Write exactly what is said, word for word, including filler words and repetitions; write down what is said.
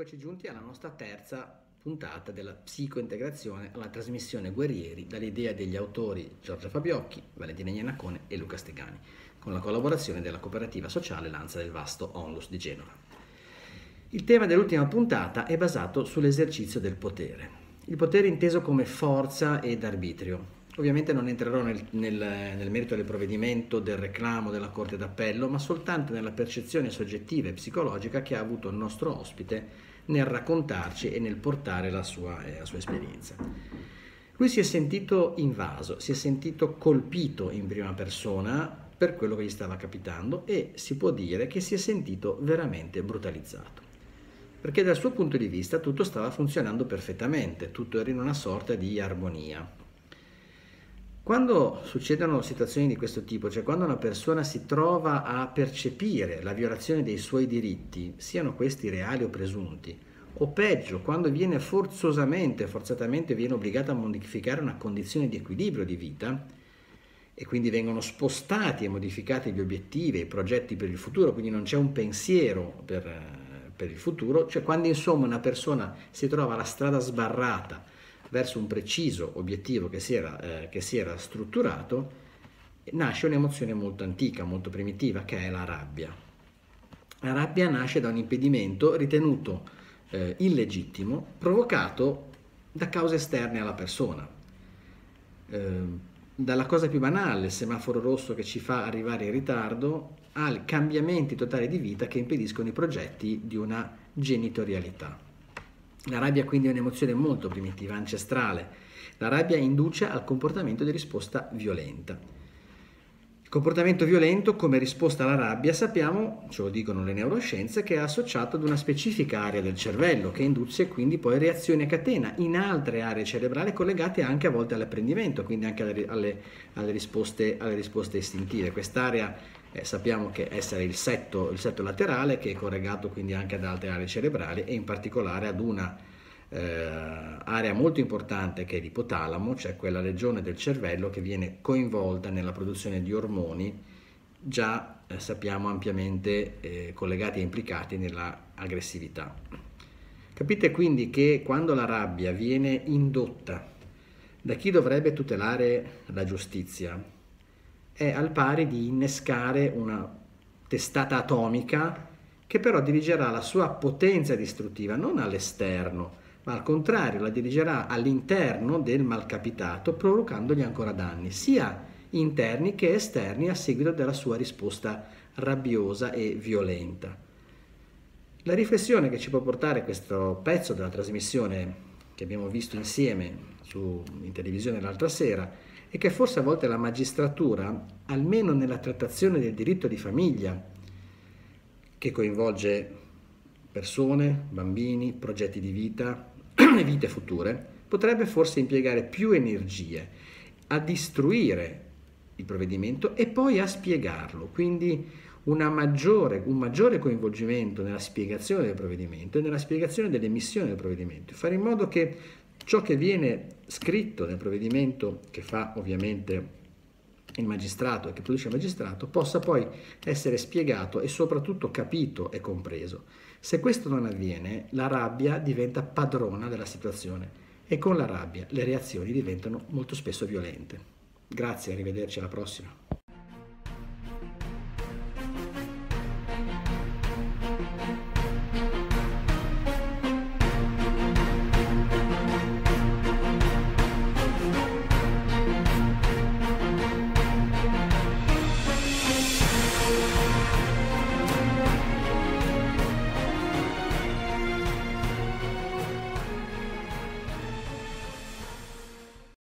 Eccoci giunti alla nostra terza puntata della psicointegrazione alla trasmissione Guerrieri, dall'idea degli autori Giorgio Fabiocchi, Valentina Iannacone e Luca Stegani, con la collaborazione della cooperativa sociale Lanza del Vasto Onlus di Genova. Il tema dell'ultima puntata è basato sull'esercizio del potere. Il potere inteso come forza ed arbitrio. Ovviamente non entrerò nel, nel, nel merito del provvedimento, del reclamo della Corte d'Appello, ma soltanto nella percezione soggettiva e psicologica che ha avuto il nostro ospite nel raccontarci e nel portare la sua, eh, la sua esperienza. Lui si è sentito invaso, si è sentito colpito in prima persona per quello che gli stava capitando e si può dire che si è sentito veramente brutalizzato. Perché dal suo punto di vista tutto stava funzionando perfettamente, tutto era in una sorta di armonia. Quando succedono situazioni di questo tipo, cioè quando una persona si trova a percepire la violazione dei suoi diritti, siano questi reali o presunti, o peggio, quando viene forzosamente, forzatamente viene obbligata a modificare una condizione di equilibrio di vita, e quindi vengono spostati e modificati gli obiettivi e i progetti per il futuro, quindi non c'è un pensiero per, per il futuro, cioè quando insomma una persona si trova alla strada sbarrata verso un preciso obiettivo che si era, eh, che si era strutturato, nasce un'emozione molto antica, molto primitiva, che è la rabbia. La rabbia nasce da un impedimento ritenuto eh, illegittimo, provocato da cause esterne alla persona. Eh, dalla cosa più banale, il semaforo rosso che ci fa arrivare in ritardo, ai cambiamenti totali di vita che impediscono i progetti di una genitorialità. La rabbia quindi è un'emozione molto primitiva, ancestrale. La rabbia induce al comportamento di risposta violenta. Il comportamento violento come risposta alla rabbia sappiamo, ce lo dicono le neuroscienze, che è associato ad una specifica area del cervello che induce quindi poi reazioni a catena in altre aree cerebrali collegate anche a volte all'apprendimento, quindi anche alle, alle, alle, risposte, alle risposte istintive. Quest'area Eh, sappiamo che essere il setto, il setto laterale, che è corregato quindi anche ad altre aree cerebrali e in particolare ad una eh, area molto importante che è l'ipotalamo, cioè quella regione del cervello che viene coinvolta nella produzione di ormoni già eh, sappiamo ampiamente eh, collegati e implicati nella aggressività. Capite quindi che quando la rabbia viene indotta da chi dovrebbe tutelare la giustizia, è al pari di innescare una testata atomica che però dirigerà la sua potenza distruttiva non all'esterno, ma al contrario la dirigerà all'interno del malcapitato, provocandogli ancora danni, sia interni che esterni a seguito della sua risposta rabbiosa e violenta. La riflessione che ci può portare questo pezzo della trasmissione che abbiamo visto insieme su, in televisione l'altra sera e che forse a volte la magistratura, almeno nella trattazione del diritto di famiglia, che coinvolge persone, bambini, progetti di vita e vite future, potrebbe forse impiegare più energie a istruire il provvedimento e poi a spiegarlo, quindi una maggiore, un maggiore coinvolgimento nella spiegazione del provvedimento e nella spiegazione delle missioni del provvedimento, fare in modo che ciò che viene scritto nel provvedimento, che fa ovviamente il magistrato e che produce il magistrato, possa poi essere spiegato e soprattutto capito e compreso. Se questo non avviene, la rabbia diventa padrona della situazione e con la rabbia le reazioni diventano molto spesso violente. Grazie, arrivederci alla prossima.